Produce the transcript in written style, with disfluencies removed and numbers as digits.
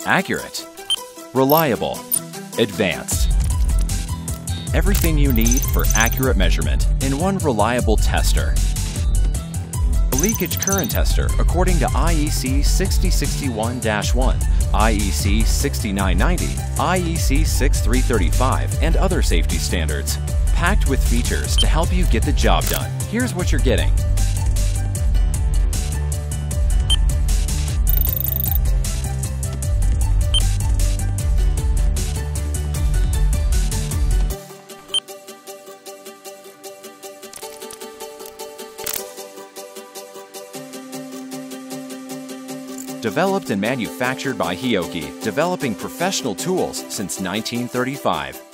Accurate. Reliable. Advanced. Everything you need for accurate measurement in one reliable tester. A leakage current tester according to IEC 6061-1, IEC 6990, IEC 6335, and other safety standards. Packed with features to help you get the job done. Here's what you're getting. Developed and manufactured by Hioki, developing professional tools since 1935.